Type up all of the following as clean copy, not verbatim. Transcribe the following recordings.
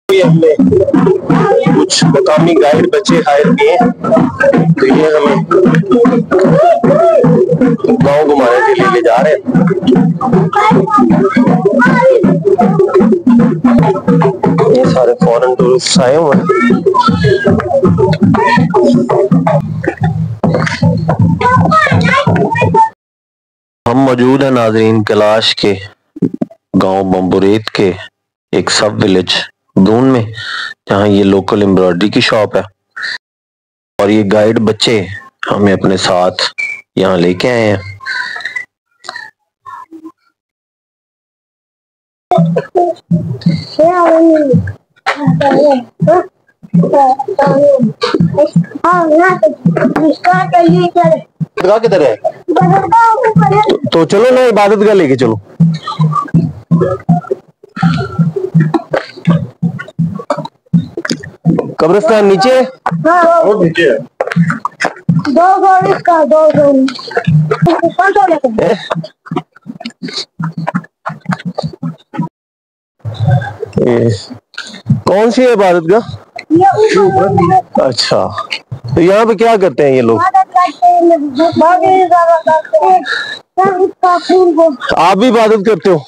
हमने कुछ मकामी गाइड बच्चे हायर किए, तो ये हमें गांव घुमाने के लिए ले जा रहे हैं। ये सारे फॉरेन टूरिस्ट आए हुए हैं। हम मौजूद हैं नाजरीन कैलाश के गांव बम्बुरेत के एक सब विलेज दून में, जहां ये लोकल एम्ब्रॉयडरी की शॉप है और ये गाइड बच्चे हमें अपने साथ यहाँ लेके आए हैं। किधर है? तो चलो ना इबादत गाह लेके चलो। कब्रिस्तान नीचे है? हाँ, नीचे है। कौन सी है इबादत गाह? अच्छा, तो यहाँ पे क्या करते हैं ये लोग? आप भी इबादत करते हो?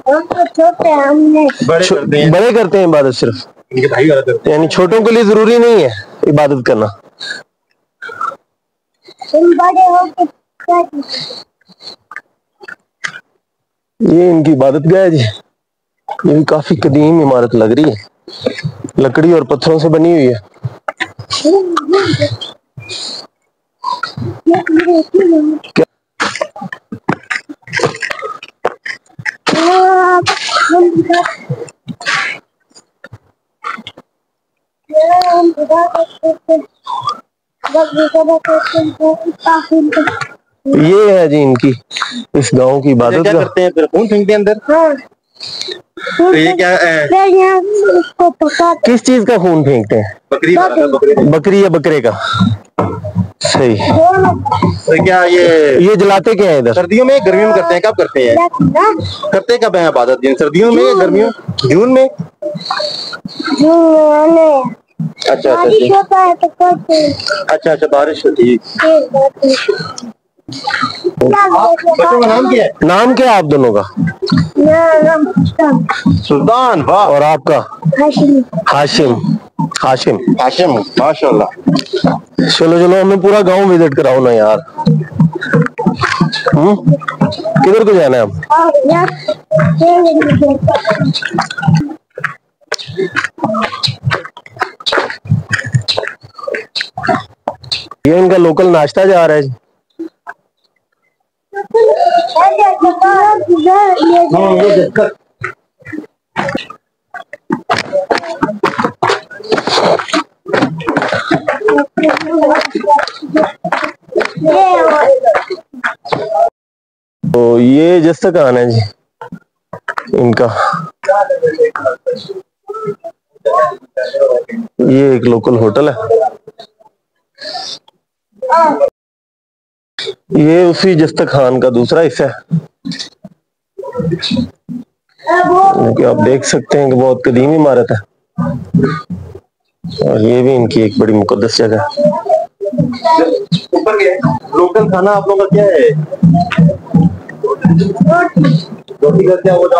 बड़े करते हैं इबादत, सिर्फ यानी छोटों के लिए जरूरी नहीं है इबादत करना। ये इनकी इबादत गाह है जी। ये भी काफी कदीम इमारत लग रही है, लकड़ी और पत्थरों से बनी हुई है। ये है जी इनकी इस गांव की इबादत। क्या करते हैं फिर? खून फेंकते हैं अंदर? हाँ। तो ये क्या है? किस चीज का खून फेंकते हैं? बकरी या बकरे का? सही। तो क्या ये जलाते क्या है इधर? सर्दियों में, गर्मियों में करते हैं? कब करते हैं? करते कब है इबादत? सर्दियों में या गर्मियों? जून में? अच्छा अच्छा अच्छा, बारिश होती है। बच्चों का नाम क्या है? नाम क्या है आप दोनों का? सुल्तान। वाह। और आपका? हाशिम। हाशिम हाशिम, माशाल्लाह। चलो चलो, हमें पूरा गांव विजिट कराओ ना यार। किधर को जाना है अब? ये इनका लोकल नाश्ता जा रहा है जी। तो ये जैसा कहान है जी इनका। ये एक लोकल होटल है। ये उसी जस्ता खान का दूसरा हिस्सा है, क्योंकि आप देख सकते हैं कि बहुत कदीम इमारत है और ये भी इनकी एक बड़ी मुकद्दस जगह है। लोकल खाना आप लोगों का क्या है? रोटी करते हैं।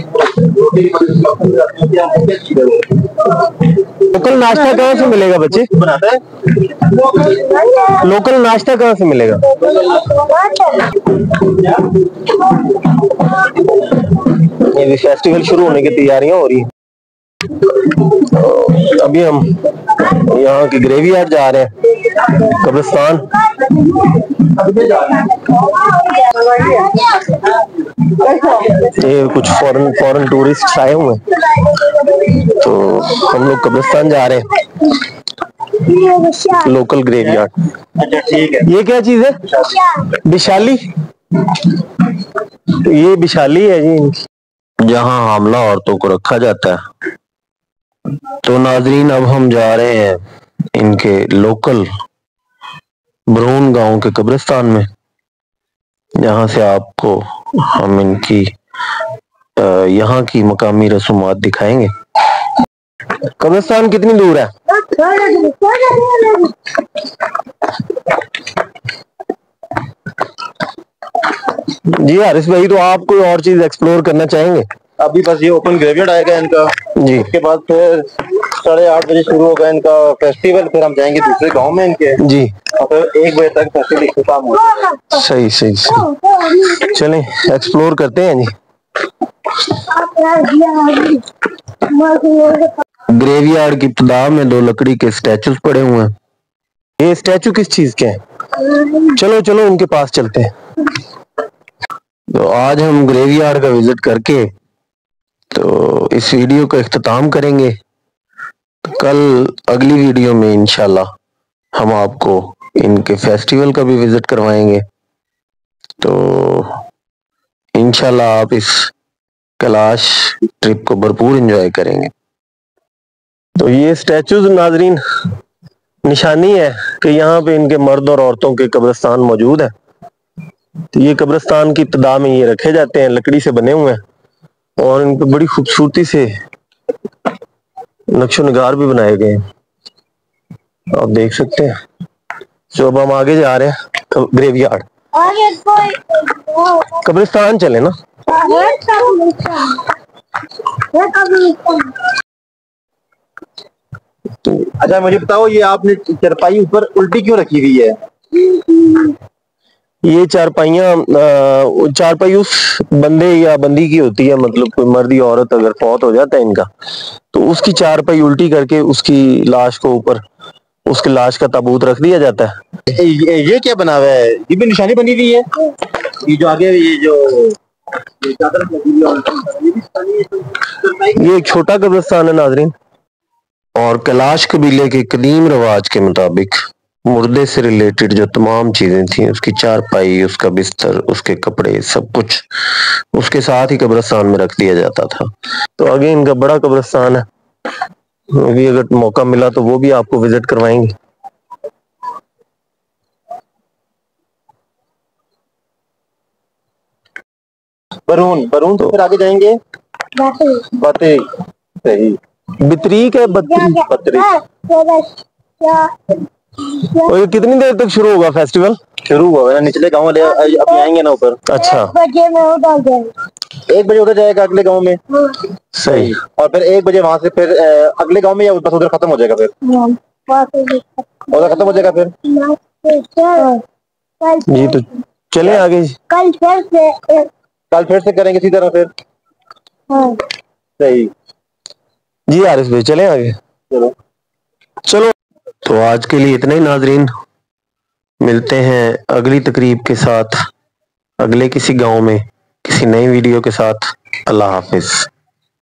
लोकल नाश्ता कहाँ से मिलेगा बच्चे? बनाता है लोकल नाश्ता कहाँ से मिलेगा? ये भी फेस्टिवल शुरू होने की तैयारियां हो रही है। अभी हम यहाँ की ग्रेवयार्ड जा रहे हैं, कब्रिस्तान। ये कुछ फॉरेन टूरिस्ट आए हुए हैं, तो हम लोग कब्रिस्तान जा रहे हैं, लोकल ग्रेवयार्ड। अच्छा ठीक है। ये क्या चीज है? विशाली। तो ये विशाली है जी, जहाँ हामला औरतों को रखा जाता है। तो नाजरीन, अब हम जा रहे हैं इनके लोकल ब्रून गांव के कब्रिस्तान में, जहां से आपको हम इनकी यहाँ की मकामी रसूमात दिखाएंगे। कब्रिस्तान कितनी दूर है? जी हारिस भाई, तो आप कोई और चीज एक्सप्लोर करना चाहेंगे? अभी बस ये ओपन ग्रेवयार्ड आएगा इनका जी, उसके बाद फिर 8:30 बजे शुरू होगा इनका फेस्टिवल, फिर हम जाएंगे दूसरे गांव में इनके जी, और फिर 1 बजे तक फेस्टिवल खत्म होगा। सही सही सही, चलें एक्सप्लोर करते हैं जी। ग्रेवयार्ड की इब्तिदा में 2 लकड़ी के स्टैचूज पड़े हुए हैं। ये स्टैचू किस चीज के हैं? चलो चलो उनके पास चलते हैं। तो आज हम ग्रेवयार्ड का विजिट करके तो इस वीडियो का इख्तिताम करेंगे। तो कल अगली वीडियो में इंशाल्लाह हम आपको इनके फेस्टिवल का भी विजिट करवाएंगे। तो इंशाल्लाह आप इस कैलाश ट्रिप को भरपूर एंजॉय करेंगे। तो ये स्टैचूज नाजरीन निशानी है कि यहाँ पे इनके मर्द और औरतों के कब्रिस्तान मौजूद है। तो ये कब्रिस्तान की इब्तिदा में ये रखे जाते हैं, लकड़ी से बने हुए हैं और इन पे बड़ी खूबसूरती से नक्शो निगार भी बनाए गए हैं, आप देख सकते हैं। जो अब हम आगे जा रहे हैं ग्रेवयार्ड, कब्रिस्तान चले ना। अच्छा मुझे बताओ, ये आपने चारपाई ऊपर उल्टी क्यों रखी हुई है? ये चारपाई उस बंदे या बंदी की होती है, मतलब कोई मर्द या औरत अगर फौत हो जाता है इनका, तो उसकी चारपाई उल्टी करके उसकी लाश को ऊपर, उसकी लाश का ताबूत रख दिया जाता है। ये क्या बना हुआ है? ये भी निशानी बनी हुई है। ये जो आगे ये एक छोटा कब्रिस्तान है नाजरीन, और कैलाश कबीले के कदीम रिवाज के मुताबिक मुर्दे से रिलेटेड जो तमाम चीजें थी, उसकी चारपाई, उसका बिस्तर, उसके कपड़े, सब कुछ उसके साथ ही कब्रिस्तान में रख दिया जाता था। तो आगे इनका बड़ा कब्रिस्तान है, अभी अगर मौका मिला तो वो भी आपको विजिट करवाएंगे। बरून तो फिर आगे जाएंगे बातें। सही, बितरीक है, बतरी। और ये कितनी देर तक शुरू होगा फेस्टिवल? शुरू हुआ निचले गांव वाले अभी आएंगे ना ऊपर। अच्छा, 1 बजे उधर जाएगा अगले गांव में। सही, और फिर 1 बजे वहां से फिर अगले गांव में, या बस उधर खत्म हो जाएगा? फिर उधर खत्म हो जाएगा फिर जी। तो चले आगे, कल फिर से करेंगे इसी तरह फिर। सही जी हारिस भाई, चले आगे। चलो तो आज के लिए इतना ही नाजरीन, मिलते हैं अगली तकरीब के साथ, अगले किसी गांव में किसी नई वीडियो के साथ। अल्लाह हाफिज।